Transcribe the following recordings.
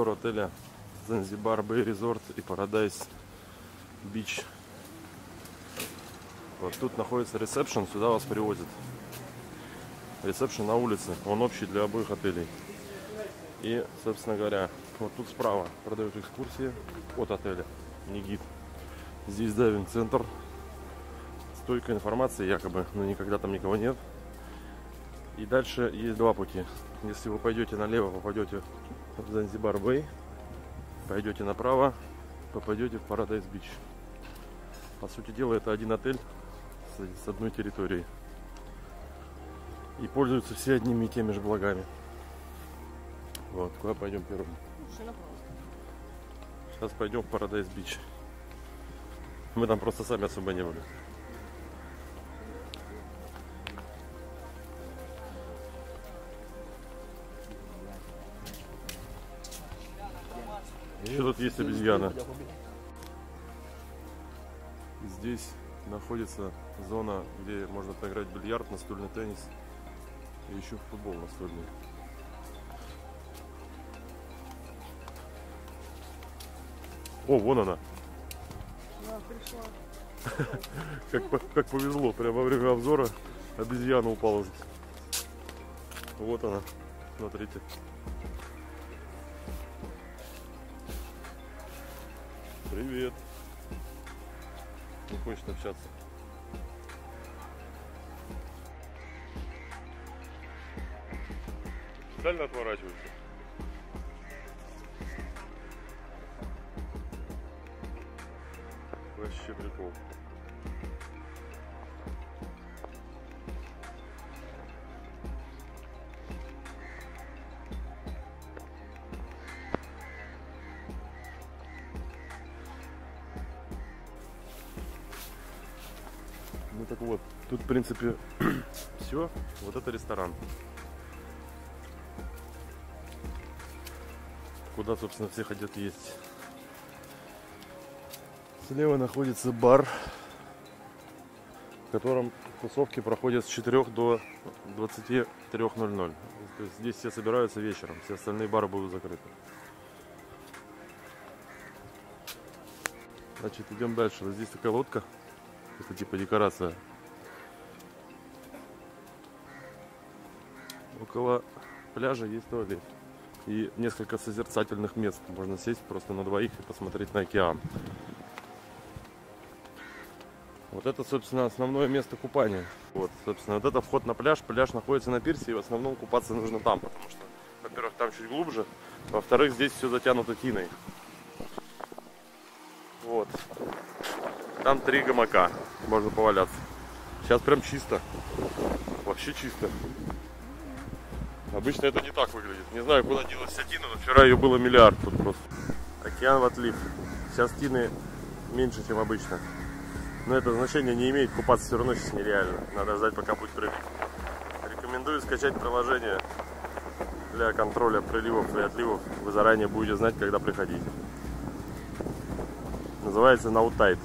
обзор отеля Занзибар Бэй Резорт и Paradise Beach. Вот тут находится ресепшн, сюда вас привозят. Ресепшн на улице, он общий для обоих отелей. И, собственно говоря, вот тут справа продают экскурсии от отеля, не гид. Здесь дайвинг-центр, стойка информации якобы, но никогда там никого нет. И дальше есть два пути. Если вы пойдете налево, попадете в Занзибар Бэй, пойдете направо, попадете в Paradise Beach. По сути дела, это один отель с одной территорией. И пользуются все одними и теми же благами. Вот, куда пойдем первым? Сейчас пойдем в Paradise Beach. Мы там просто сами особо не были. Еще тут есть обезьяна. Здесь находится зона, где можно поиграть в бильярд, настольный теннис и еще в футбол настольный. О, вон она. Да, пришла. Как повезло, прямо во время обзора обезьяна упала. Вот она, смотрите. Привет. Не хочет общаться. Дально отворачивайся. Вообще прикол. Ну так вот, тут в принципе все. Вот это ресторан. Куда, собственно, все хотят есть. Слева находится бар, в котором тусовки проходят с 4 до 23:00. То есть здесь все собираются вечером, все остальные бары будут закрыты. Значит, идем дальше. Вот здесь такая лодка. Это типа декорация. Около пляжа есть туалет. И несколько созерцательных мест. Можно сесть просто на двоих и посмотреть на океан. Вот это, собственно, основное место купания. Вот, собственно, вот это вход на пляж. Пляж находится на пирсе, и в основном купаться нужно там, потому что, во-первых, там чуть глубже, во-вторых, здесь все затянуто тиной. Вот. Там 3 гамака, можно поваляться. Сейчас прям чисто. Вообще чисто. Обычно это не так выглядит. Не знаю, куда делась вся тина, но вчера ее было миллиард тут просто. Океан в отлив. Сейчас тины меньше, чем обычно. Но это значение не имеет, купаться все равно сейчас нереально. Надо ждать, пока будет прилив. Рекомендую скачать приложение для контроля приливов и отливов. Вы заранее будете знать, когда приходить. Называется NowTide.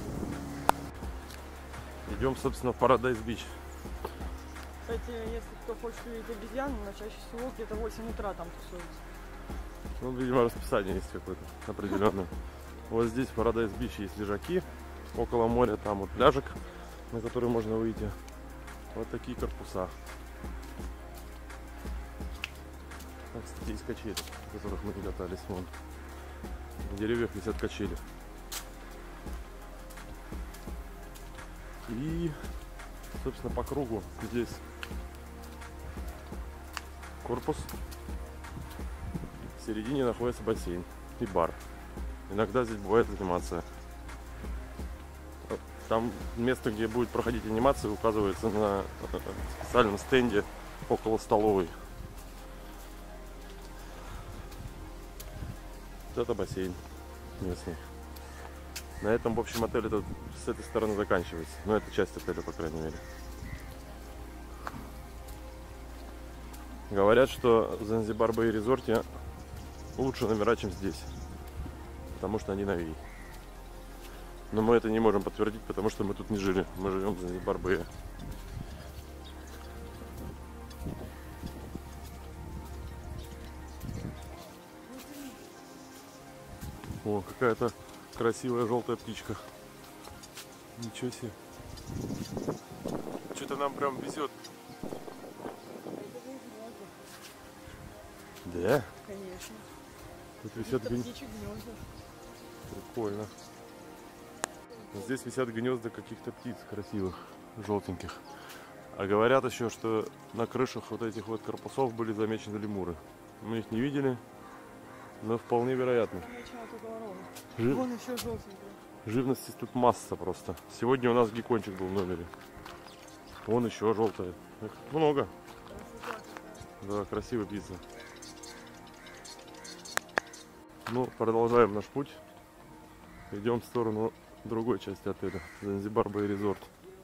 Идем, собственно, в Paradise Beach. Кстати, если кто хочет увидеть обезьян, но чаще всего где-то в 8 утра там тусуются. Ну, видимо, расписание есть какое-то определенное. Вот здесь в Paradise Beach есть лежаки. Около моря там вот пляжик, на который можно выйти. Вот такие корпуса. Там, кстати, есть качели, в которых мы катались. Вон. На деревьях висят качели. И, собственно, по кругу здесь корпус. В середине находится бассейн и бар. Иногда здесь бывает анимация. Там место, где будет проходить анимация, указывается на специальном стенде около столовой. Вот это бассейн местный. На этом, в общем, отель этот с этой стороны заканчивается. Но это часть отеля, по крайней мере. Говорят, что в Занзибар Бэй Резорте лучше номера, чем здесь. Потому что они новее. Но мы это не можем подтвердить, потому что мы тут не жили. Мы живем в Занзибар Бэе. О, какая-то красивая желтая птичка. Ничего себе. Что-то нам прям везет. Да? Конечно. Тут висят гнезда. Птичьи гнезда. Прикольно. Здесь висят гнезда каких-то птиц красивых, желтеньких. А говорят еще, что на крышах вот этих вот корпусов были замечены лемуры. Мы их не видели, но вполне вероятно. Вон еще желтенькая. Живности тут масса просто. Сегодня у нас геккончик был в номере. Вон еще желтая. Их много. Да, красивая птица. Ну, продолжаем наш путь. Идем в сторону другой части отеля. Занзибар Бэй Резорт.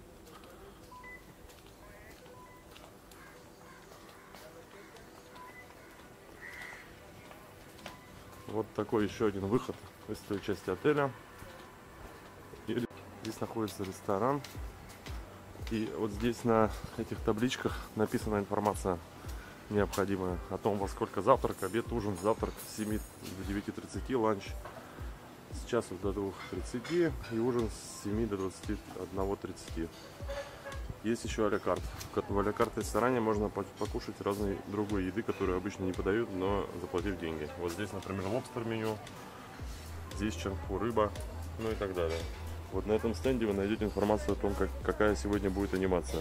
Вот такой еще один выход из той части отеля. И здесь находится ресторан. И вот здесь на этих табличках написана информация необходимая о том, во сколько завтрак, обед, ужин, завтрак с 7 до 9:30, ланч с часу до 2:30 и ужин с 7 до 21:30. Есть еще а-ля карт. В а-ля карт ресторане можно покушать разной другой еды, которую обычно не подают, но заплатив деньги. Вот здесь, например, лобстер меню, здесь чанфу, рыба, ну и так далее. Вот на этом стенде вы найдете информацию о том, какая сегодня будет анимация.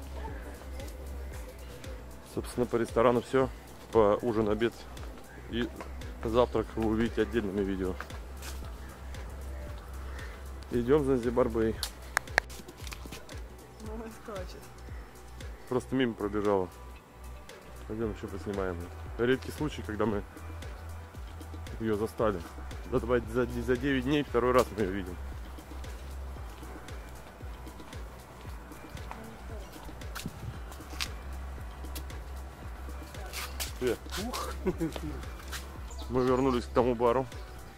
Собственно, по ресторану все. По ужин, обед и завтрак вы увидите отдельными видео. Идем в Занзибар Бэй. Мама скачет. Просто мимо пробежала. Пойдем еще поснимаем. Редкий случай, когда мы ее застали. За 9 дней второй раз мы ее видим. Мы вернулись к тому бару.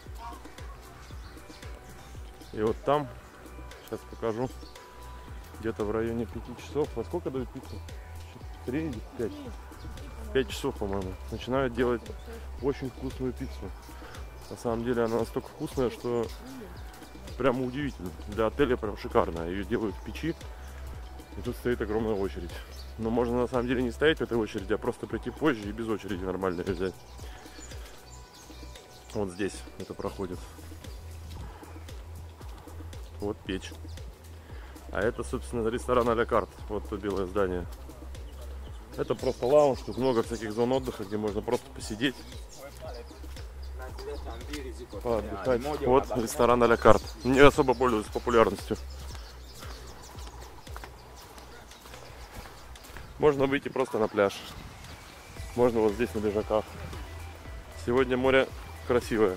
И вот там, сейчас покажу, где-то в районе 5 часов. Во сколько дают пиццу? 3 или 5? 5 часов, по-моему. Начинают делать очень вкусную пиццу. На самом деле она настолько вкусная, что прямо удивительно. Для отеля прям шикарная. Ее делают в печи. И тут стоит огромная очередь. Но можно на самом деле не стоять в этой очереди, а просто прийти позже и без очереди нормально ее взять. Вот здесь это проходит. Вот печь. А это, собственно, ресторан а-ля карт. Вот то белое здание. Это просто лаунж. Тут много всяких зон отдыха, где можно просто посидеть, поотдыхать. Вот ресторан а-ля карт. Не особо пользуется популярностью. Можно выйти просто на пляж. Можно вот здесь на лежаках. Сегодня море красивое.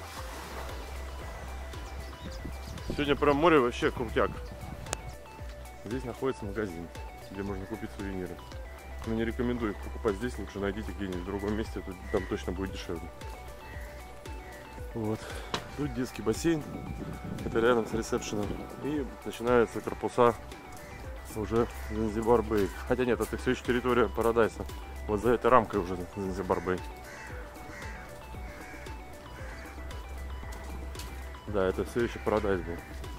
Сегодня прям море вообще крутяк. Здесь находится магазин, где можно купить сувениры. Но не рекомендую их покупать здесь, лучше найдите где-нибудь в другом месте, там точно будет дешевле. Вот. Тут детский бассейн, это рядом с ресепшеном. И начинаются корпуса уже Занзибар Бэй. Хотя нет, это все еще территория Парадайса. Вот за этой рамкой уже Занзибар Бэй. Да, это все еще Парадайс был.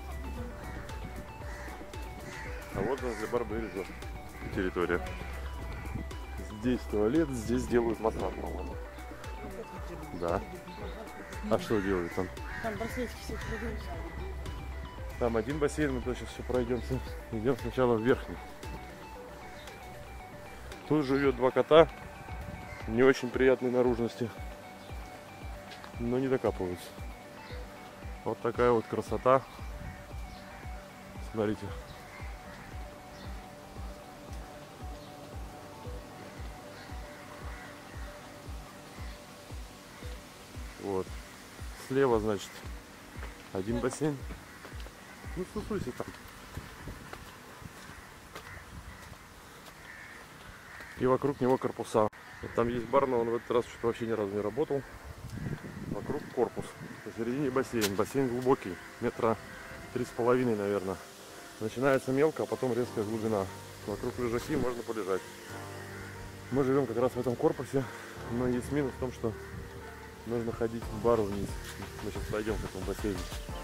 А вот Занзибар Бэй Резорт. Территория. Здесь туалет, здесь делают массаж, по-моему. Да. А что делают там? Там браслетики все продаются. Там один бассейн, мы туда сейчас все пройдемся. Идем сначала в верхний. Тут живет два кота. Не очень приятной наружности. Но не докапываются. Вот такая вот красота. Смотрите. Вот. Слева, значит, один бассейн. Ну, тусуйся там. И вокруг него корпуса. Вот там есть бар, но он в этот раз что-то вообще ни разу не работал. Вокруг корпус. Посередине бассейн. Бассейн глубокий. 3,5 метра, наверное. Начинается мелко, а потом резкая глубина. Вокруг лежаки, можно полежать. Мы живем как раз в этом корпусе. Но есть минус в том, что нужно ходить в бар вниз. Мы сейчас пойдем к этому бассейну.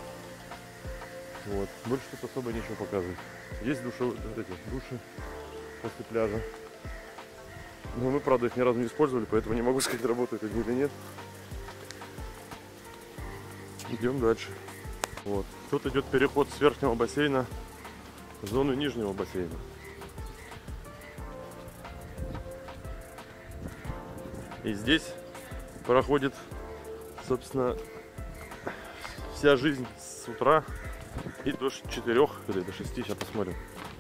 Вот. Больше тут особо нечего показывать. Есть души после пляжа. Но мы, правда, их ни разу не использовали, поэтому не могу сказать, работают они или нет. Идем дальше. Вот. Тут идет переход с верхнего бассейна в зону нижнего бассейна. И здесь проходит, собственно, вся жизнь с утра и до 4 или до 6, сейчас посмотрим.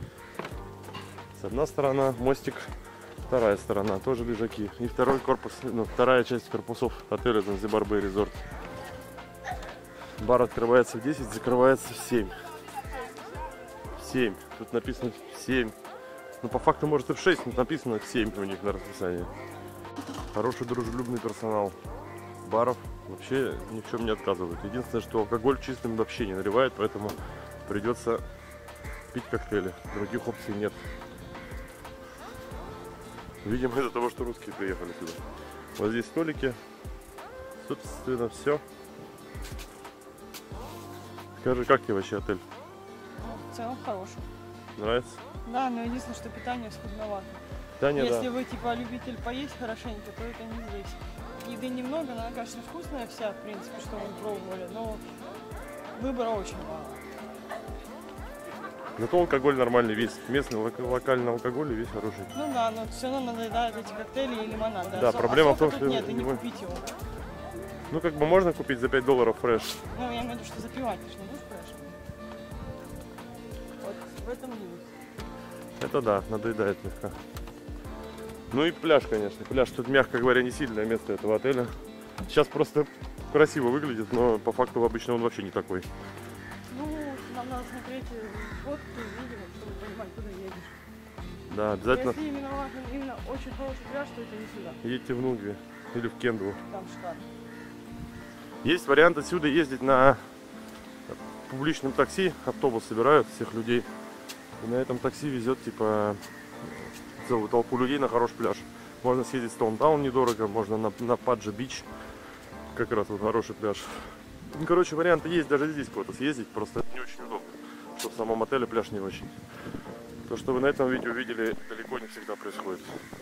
С одна сторона мостик, вторая сторона тоже лежаки. И второй корпус, вторая часть корпусов отеля Занзибар Бэй Резорт. Бар открывается в 10, закрывается в 7. В 7. Тут написано в 7. Ну, по факту, может, и в 6, но написано в 7 у них на расписании. Хороший дружелюбный персонал баров вообще ни в чем не отказывают. Единственное, что алкоголь чистым вообще не наливает, поэтому придется пить коктейли. Других опций нет. Видимо, из-за того, что русские приехали сюда. Вот здесь столики. Собственно, все. Скажи, как тебе вообще отель? В целом хороший. Нравится? Да, но единственное, что питание скудновато. Питание, Если да. вы типа любитель поесть хорошенько, то это не здесь. Еды немного, но она, конечно, вкусная вся, в принципе, что мы пробовали, но выбора очень мало. Зато алкоголь нормальный весь. Местный локальный алкоголь и весь хороший. Ну да, но все равно надоедают эти коктейли и лимонад. Да, проблема в том, что нет, и не купить его. Ну, как бы можно купить за $5 фреш. Ну, я имею в виду, что запивать, ты же не будешь фреш. Вот в этом минус. Это да, надоедает слегка. Ну и пляж, конечно. Пляж тут, мягко говоря, не сильное место этого отеля. Сейчас просто красиво выглядит, но по факту обычно он вообще не такой. Ну, нам надо смотреть фотки, видео, чтобы понимать, куда едешь. Да, обязательно. Если именно важен именно очень хороший пляж, то это не сюда. Едьте в Нунгви или в Кенду. Там шикарно. Есть вариант отсюда ездить на публичном такси. Автобус собирают всех людей. И на этом такси везет типа целую толпу людей на хороший пляж. Можно съездить в Стоунтаун недорого, можно на Паджа-Бич. Как раз вот хороший пляж. Ну, короче, варианты есть даже здесь куда-то съездить. Просто не очень удобно. Что в самом отеле пляж не очень. То, что вы на этом видео видели, далеко не всегда происходит.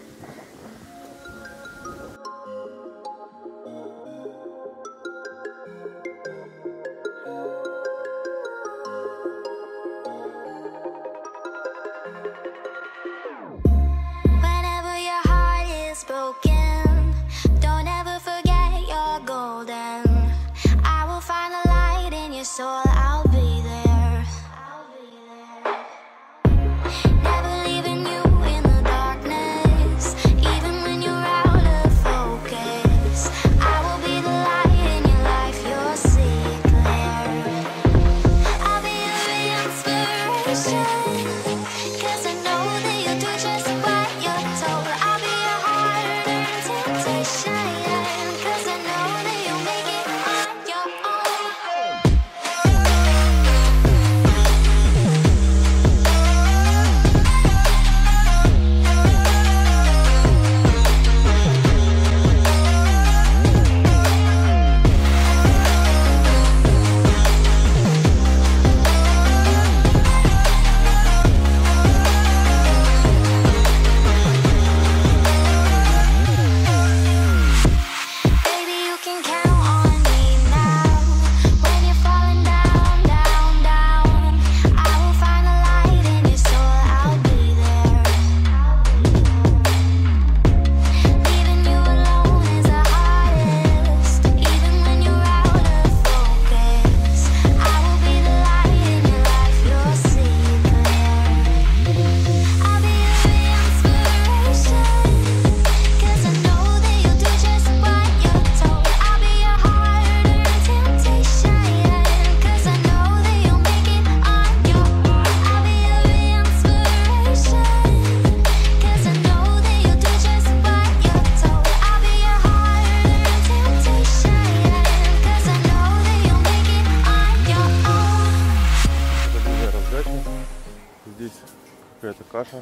Какая-то каша.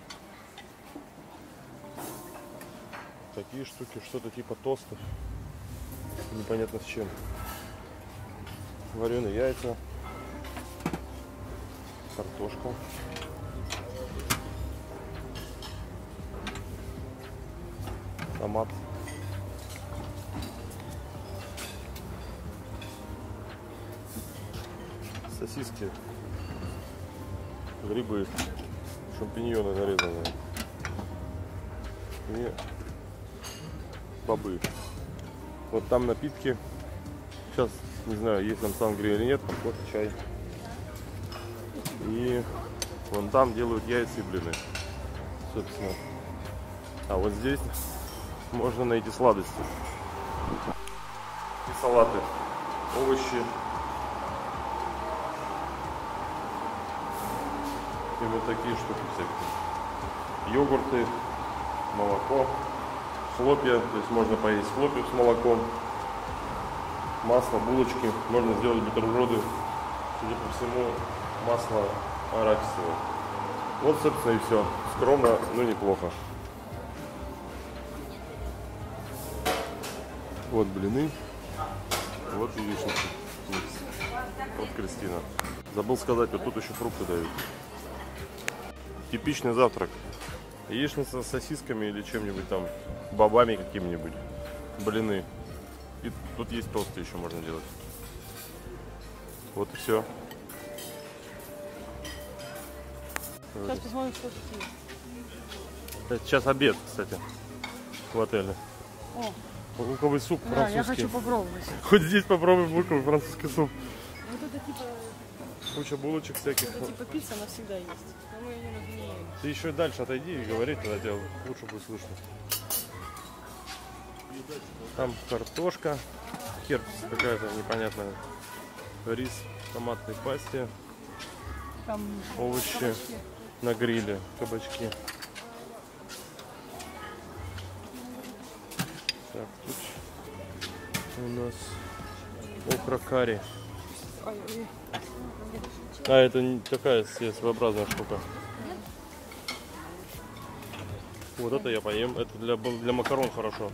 Такие штуки, что-то типа тостов. непонятно с чем. Вареные яйца, картошка. Томат. Сосиски. Грибы. Шампиньоны нарезанные. И бобы. Вот там напитки. Сейчас не знаю, есть там сангрия или нет. Вот чай. И вон там делают яйца и блины. Собственно. А вот здесь можно найти сладости. И салаты. Овощи. И вот такие штуки всякие. Йогурты, молоко, хлопья. То есть можно поесть хлопья с молоком. Масло, булочки. Можно сделать бутерброды. Судя по всему, масло арахисовое. Вот, собственно, и все. Скромно, но неплохо. Вот блины. Вот яичница. Вот Кристина. Забыл сказать, вот тут еще фрукты дают. Типичный завтрак. Яичница с сосисками или чем-нибудь там, бобами какими-нибудь. Блины. И тут есть тосты еще можно делать. Вот и все. Сейчас посмотрим, что тут есть. Это сейчас обед, кстати, в отеле. О, Луковый суп да, французский. я хочу попробовать. Хоть здесь попробуй луковый французский суп. Вот это типа, Куча булочек всяких. это типа пицца, она всегда есть. Но мы ее не разменяем. Ты еще дальше отойди и говори, тогда тебя лучше будет слышно. Там картошка, хер какая-то непонятная, рис в томатной пасте, Там овощи кабачки. на гриле, кабачки. Так, тут у нас окра карри. Ой, ой. А, это не такая своеобразная штука. Вот это я поем. Это для макарон хорошо.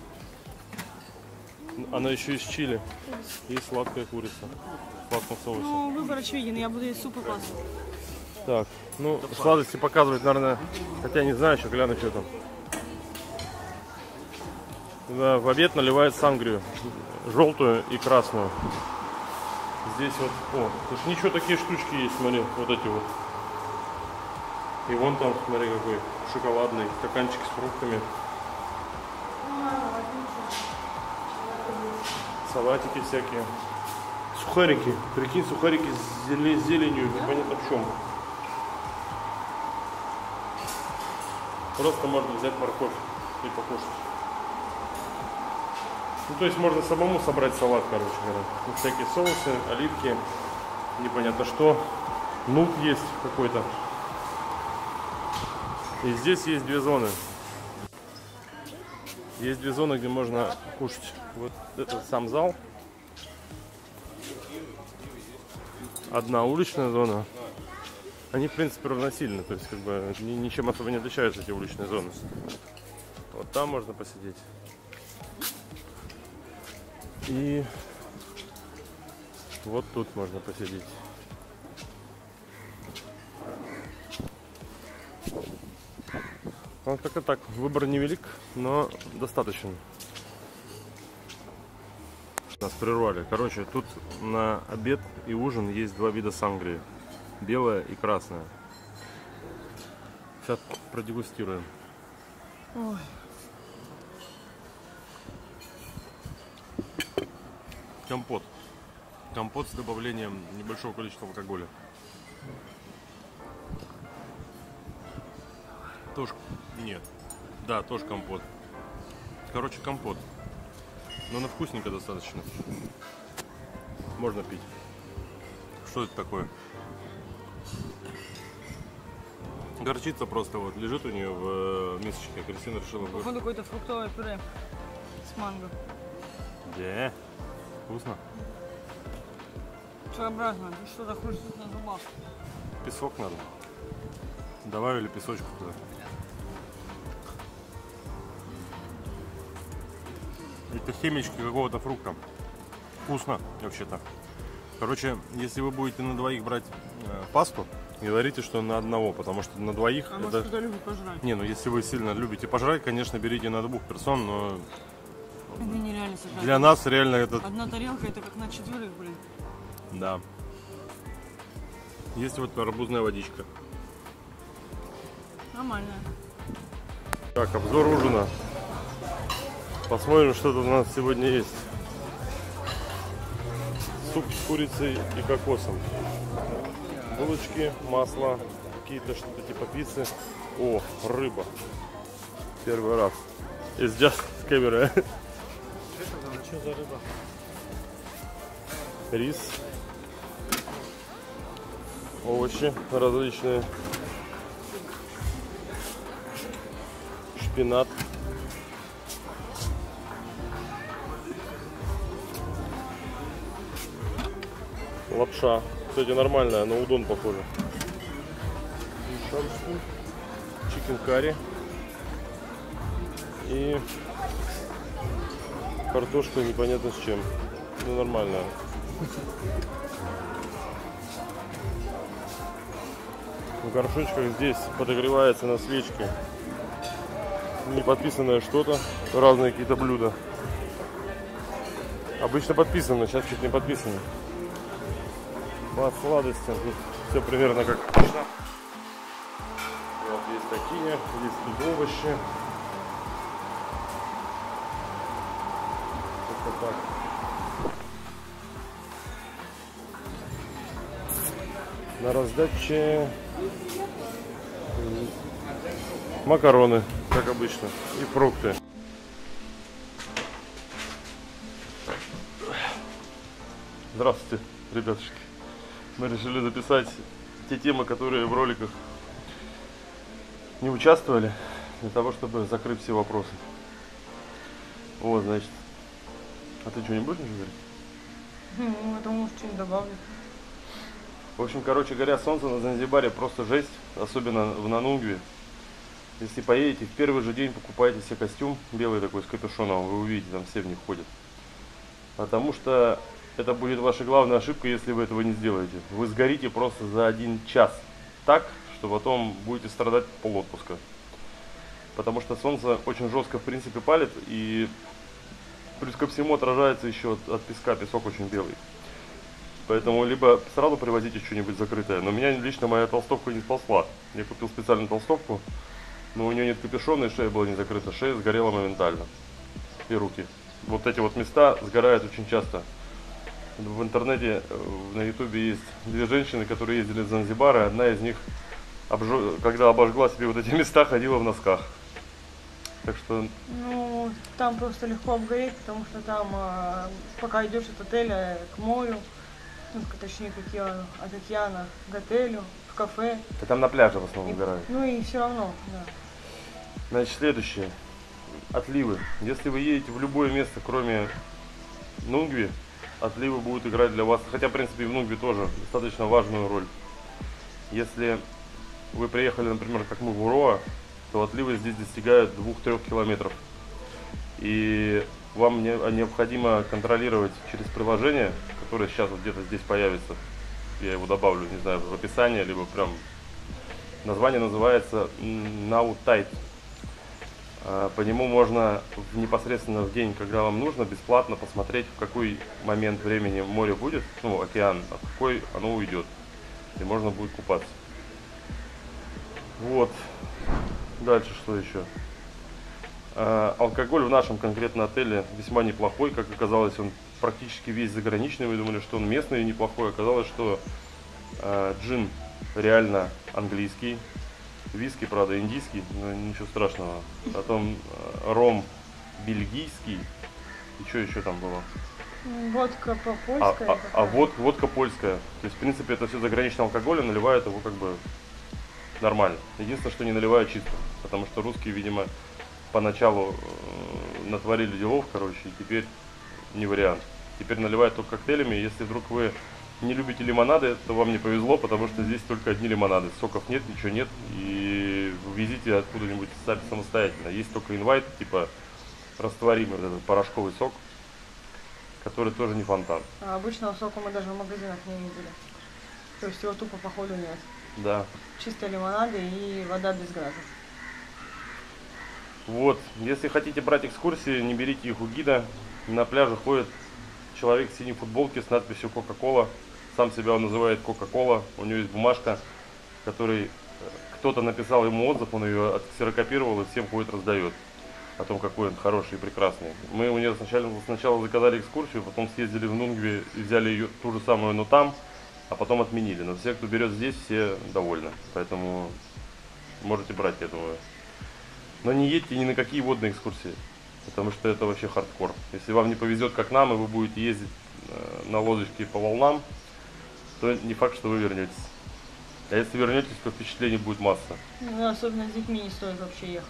Она еще из чили. И сладкая курица. В сладком соусе. Ну, выбор очевиден, я буду есть суп и пасту. Так, ну, сладости показывать, наверное, хотя не знаю, еще гляну, что там. Да, в обед наливают сангрию. Желтую и красную. Здесь вот, о, тут ничего, такие штучки есть, смотри, вот эти вот. И вон там, смотри, какой шоколадный стаканчик с фруктами. Салатики всякие. Сухарики. Прикинь, сухарики с зеленью, непонятно в чем. Просто можно взять морковь и покушать. Ну, то есть можно самому собрать салат, короче говоря. Тут всякие соусы, оливки, непонятно что. Нут есть какой-то. И здесь есть две зоны. Есть две зоны, где можно кушать. Вот это сам зал. Одна уличная зона. Они, в принципе, равносильны. То есть, как бы, ничем особо не отличаются эти уличные зоны. Вот там можно посидеть. И вот тут можно посидеть. Вот как-то так. Выбор невелик, но достаточно. Нас прервали. Короче, тут на обед и ужин есть два вида сангрии. Белая и красная. Сейчас продегустируем. Ой. Компот. Компот с добавлением небольшого количества алкоголя. Тоже нет. Да, тоже компот. Короче, компот. Но на вкусненько достаточно. Можно пить. Что это такое? Горчица просто вот лежит у нее в мисочке. Кристина решила... Походу какое-то фруктовое пюре с манго. Да. Вкусно. Своеобразно. Ты что-то хрустит на зубах. Песок надо. Добавили песочку туда. Это семечки какого-то фрукта. Вкусно, вообще-то. Короче, если вы будете на двоих брать пасту, говорите, что на одного, потому что на двоих А это... может, кто-то любит пожрать? Не, ну если вы сильно любите пожрать, конечно, берите на 2 персон, но Это нереально сожрать. для нас реально это... Одна тарелка это как на 4, блин. Да. Есть вот арбузная водичка. Нормально. Так, обзор ужина. Посмотрим, что тут у нас сегодня есть. Суп с курицей и кокосом. Булочки, масло, какие-то что-то типа пиццы. О, рыба. Первый раз. It's just camera. Что за рыба? Рис. Овощи различные. Шпинат. Лапша. Кстати, нормальная, на удон похоже. Чикен карри. И картошка непонятно с чем. Ну, нормальная. В горшочках здесь подогревается на свечке неподписанное что-то. Разные какие-то блюда. Обычно подписано, сейчас чуть не подписано. По сладостям тут все примерно как обычно. Вот есть такие, есть тут овощи. Как-то так. На раздаче макароны, как обычно, и фрукты. Здравствуйте, ребятушки. Мы решили записать те темы, которые в роликах не участвовали, для того, чтобы закрыть все вопросы. Вот, значит. А ты что, не будешь ничего говорить? Ну, это может что-нибудь добавлю. В общем, короче говоря, солнце на Занзибаре просто жесть, особенно в Нанунгве. Если поедете, в первый же день покупайте себе костюм белый такой с капюшоном, вы увидите, там все в них ходят. Потому что это будет ваша главная ошибка, если вы этого не сделаете. Вы сгорите просто за 1 час так, что потом будете страдать полотпуска. Потому что солнце очень жестко в принципе палит, и плюс ко всему отражается еще от песка, песок очень белый. Поэтому либо сразу привозите что-нибудь закрытое. Но меня лично моя толстовка не сползла. Я купил специальную толстовку, но у нее нет капюшона, и шея была не закрыта. Шея сгорела моментально. И руки. Вот эти вот места сгорают очень часто. В интернете, на ютубе есть 2 женщины, которые ездили в Занзибар, и одна из них, когда обожгла себе вот эти места, ходила в носках. Так что... Ну, там просто легко обгореть, потому что там, пока идешь от отеля к морю, ну, точнее, от океана к отелю, в кафе. Да там на пляже в основном сгорают. Ну и все равно, да. Значит, следующее. Отливы. Если вы едете в любое место, кроме Нунгви, отливы будут играть для вас, хотя, в принципе, и в Нунгви тоже достаточно важную роль. Если вы приехали, например, как мы в Уроа, то отливы здесь достигают 2-3 километров. И вам необходимо контролировать через приложение, которое сейчас вот где-то здесь появится. Я его добавлю, не знаю, в описание, либо прям... Название называется Now Tide. По нему можно непосредственно в день, когда вам нужно, бесплатно посмотреть, в какой момент времени море будет, ну, океан, а в какой оно уйдет. И можно будет купаться. Вот. Дальше что еще? Алкоголь в нашем конкретно отеле весьма неплохой. Как оказалось, он практически весь заграничный. Мы думали, что он местный и неплохой. Оказалось, что джин реально английский. Виски, правда, индийский, но ничего страшного. Потом ром бельгийский. И что еще там было? Водка польская. Водка польская. То есть, в принципе, это все заграничный алкоголь, и наливают его как бы нормально. Единственное, что не наливают чисто. Потому что русские, видимо, поначалу натворили делов, короче, и теперь не вариант. Теперь наливают только коктейлями. Если вдруг вы не любите лимонады, то вам не повезло, потому что здесь только одни лимонады. Соков нет, ничего нет. И везите откуда-нибудь самостоятельно. Есть только инвайт, типа растворимый вот этот порошковый сок. который тоже не фонтан. А обычного сока мы даже в магазинах не видели. То есть его тупо походу нет. Да. Чисто лимонады и вода без газа. Вот, если хотите брать экскурсии, не берите их у гида. На пляже ходит человек в синей футболке с надписью Coca-Cola. Сам себя он называет Coca-Cola. У него есть бумажка, которой кто-то написал ему отзыв, он ее отксерокопировал и всем ходит раздает. О том, какой он хороший и прекрасный. Мы у него сначала заказали экскурсию, потом съездили в Нунгве и взяли ее ту же самую, но там, а потом отменили. Но все, кто берет здесь, все довольны. Поэтому можете брать, я думаю. Но не едьте ни на какие водные экскурсии, потому что это вообще хардкор. Если вам не повезет, как нам, и вы будете ездить на лодочке по волнам, то не факт, что вы вернетесь. А если вернетесь, то впечатлений будет масса. Ну, особенно с детьми не стоит вообще ехать.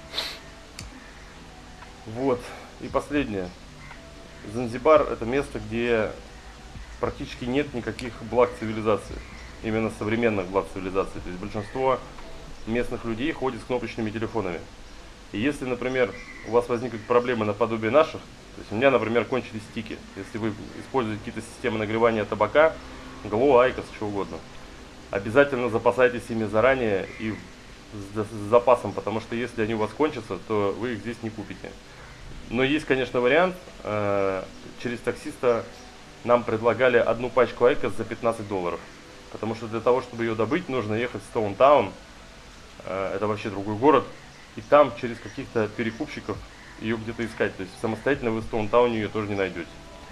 Вот. И последнее. Занзибар — это место, где практически нет никаких благ цивилизации. Именно современных благ цивилизации. То есть большинство местных людей ходят с кнопочными телефонами. И если, например, у вас возникнут проблемы наподобие наших, то есть у меня, например, кончились стики. Если вы используете какие-то системы нагревания табака, Гло, Айкос, что угодно, обязательно запасайтесь ими заранее и с запасом, потому что если они у вас кончатся, то вы их здесь не купите. Но есть, конечно, вариант. Через таксиста нам предлагали одну пачку Айкос за $15. Потому что для того, чтобы ее добыть, нужно ехать в Стоунтаун. Это вообще другой город. И там через каких-то перекупщиков ее где-то искать. То есть самостоятельно вы в Стоунтауне ее тоже не найдете.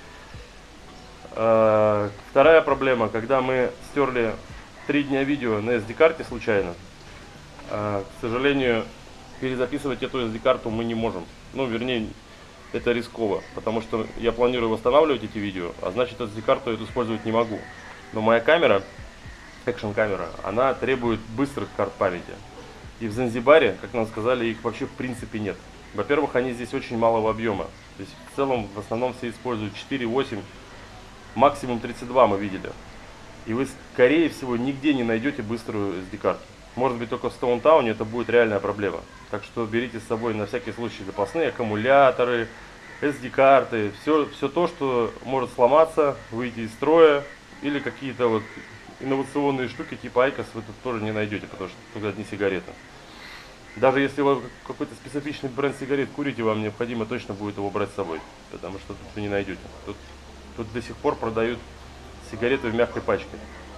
Вторая проблема, когда мы стерли 3 дня видео на SD-карте случайно, к сожалению, перезаписывать эту SD-карту мы не можем. Ну, вернее, это рисково, потому что я планирую восстанавливать эти видео, а значит, SD-карту эту использовать не могу. Но моя камера, экшн-камера, она требует быстрых карт памяти. И в Занзибаре, как нам сказали, их вообще в принципе нет. Во-первых, они здесь очень малого объема. То есть в целом, в основном все используют 4, 8, максимум 32 мы видели. И вы, скорее всего, нигде не найдете быструю SD-карту. Может быть, только в Стоунтауне это будет реальная проблема. Так что берите с собой на всякий случай запасные аккумуляторы, SD-карты, все то, что может сломаться, выйти из строя, или какие-то вот инновационные штуки типа Айкос вы тут тоже не найдете, потому что туда не сигареты. Даже если вы какой-то специфичный бренд сигарет курите, вам необходимо точно будет его брать с собой, потому что тут вы не найдете. Тут до сих пор продают сигареты в мягкой пачке.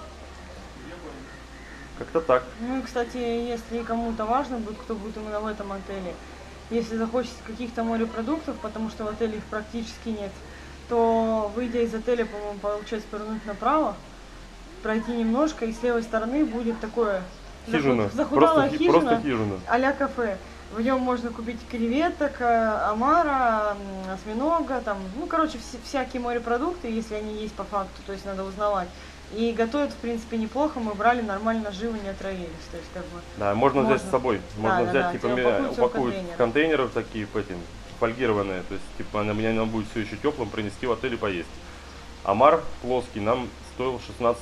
Как-то так. Ну и, кстати, если кому-то важно будет, кто будет именно в этом отеле, если захочется каких-то морепродуктов, потому что в отеле их практически нет, то, выйдя из отеля, по-моему, получается повернуть направо, пройти немножко, и с левой стороны будет такое Хижина. захудалая Просто хижина. а-ля кафе. В нем можно купить креветок, омара, осьминога, там, ну, короче, всякие морепродукты, если они есть по факту, то есть надо узнавать. И готовят, в принципе, неплохо, мы брали нормально, живо не отравились, то есть как бы... Да, можно взять с собой, можно взять, да, типа, упаковывать в контейнеры такие, фольгированные, то есть, типа, она будет все еще теплым, принести в отель и поесть. Омар плоский нам стоил $16.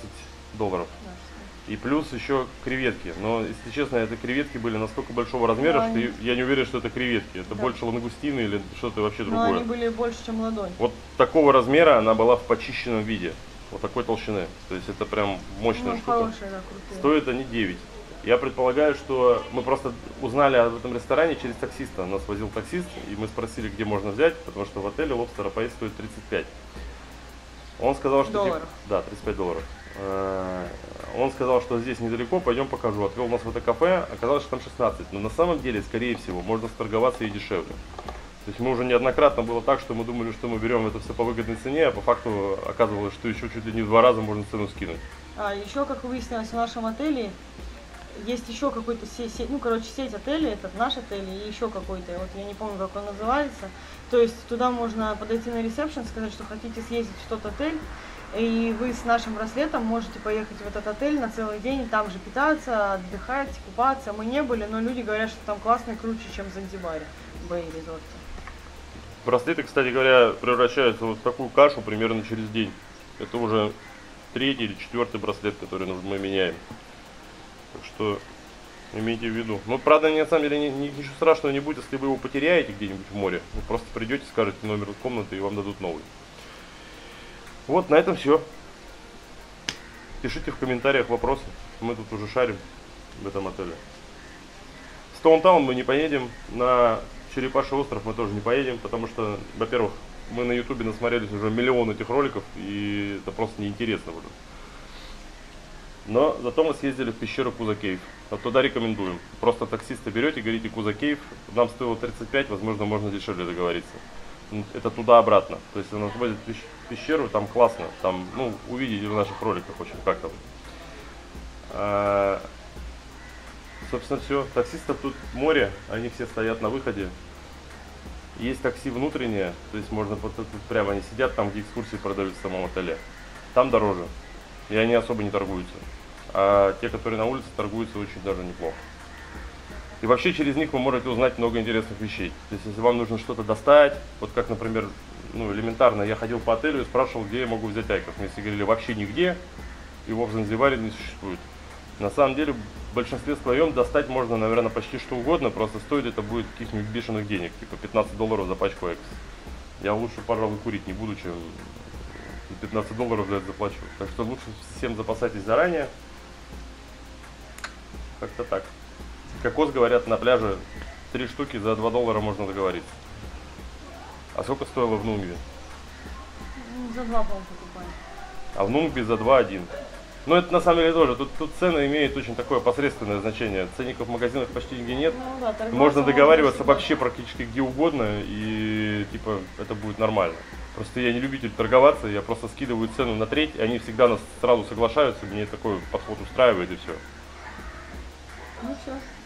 И плюс еще креветки. Но, если честно, это креветки были настолько большого размера, да, что я не уверен, что это креветки. Это больше лангустины или что-то вообще другое. Но они были больше, чем ладонь. Вот такого размера она была в почищенном виде. Вот такой толщины. То есть это прям мощная штука. Хорошие, да, крутые. Стоят они 9. Я предполагаю, что мы просто узнали об этом ресторане через таксиста. Нас возил таксист, и мы спросили, где можно взять, потому что в отеле лобстера поесть стоит 35. Он сказал, что... Да, $35. Он сказал, что здесь недалеко, пойдем покажу. Отвел нас в это кафе, оказалось, что там 16. Но на самом деле, скорее всего, можно сторговаться и дешевле. То есть мы уже неоднократно было так, что мы думали, что мы берем это все по выгодной цене, а по факту оказывалось, что еще чуть ли не в 2 раза можно цену скинуть. Еще, как выяснилось, в нашем отеле есть еще какой-то сеть отелей, это наш отель и еще какой-то, вот я не помню, как он называется. То есть туда можно подойти на ресепшн, сказать, что хотите съездить в тот отель, и вы с нашим браслетом можете поехать в этот отель на целый день, и там же питаться, отдыхать, купаться. Мы не были, но люди говорят, что там классно и круче, чем в Занзибаре, в Бэй-резорте. Браслеты, кстати говоря, превращаются вот в такую кашу примерно через день. Это уже 3-й или 4-й браслет, который мы меняем. Так что имейте в виду. Ну, правда, на самом деле ничего страшного не будет, если вы его потеряете где-нибудь в море. Вы просто придете, скажете номер комнаты, и вам дадут новый. Вот, на этом все. Пишите в комментариях вопросы. Мы тут уже шарим в этом отеле. В Стоунтаун мы не поедем. На Черепаший остров мы тоже не поедем. Потому что, во-первых, мы на ютубе насмотрелись уже миллион этих роликов. И это просто неинтересно уже. Но зато мы съездили в пещеру Куза Кейв. Вот туда рекомендуем. Просто таксиста берете, говорите Куза Кейв. Нам стоило 35, возможно, можно дешевле договориться. Это туда-обратно. То есть он отводит в пещеру, там классно. Там, ну, увидите в наших роликах очень как там. Собственно, все. Таксистов тут море, они все стоят на выходе. Есть такси внутреннее, то есть можно тут прямо они сидят там, где экскурсии продают в самом отеле. Там дороже. И они особо не торгуются. А те, которые на улице, торгуются очень даже неплохо. И вообще через них вы можете узнать много интересных вещей. То есть если вам нужно что-то достать, вот как, например, ну, элементарно, я ходил по отелю и спрашивал, где я могу взять айкос. Мне все говорили, вообще нигде, его в Занзибаре не существует. На самом деле, в большинстве своем достать можно, наверное, почти что угодно, просто стоит это будет каких-нибудь бешеных денег, типа $15 за пачку айкос. Я лучше, пожалуй, курить не буду, чем $15 за это заплачу. Так что лучше всем запасайтесь заранее. Как-то так. Кокос, говорят, на пляже 3 штуки за $2 можно договориться. А сколько стоило в Нунгби? За 2, по-моему, покупали. А в Нунгби за 2,1. Но это на самом деле тоже. Тут цены имеют очень такое посредственное значение. Ценников в магазинах почти нигде нет. Ну, да, торговаться Можно договариваться всегда. вообще практически где угодно. И типа это будет нормально. Просто я не любитель торговаться. Я просто скидываю цену на треть. И они всегда нас сразу соглашаются. Мне такой подход устраивает и все. Ну все.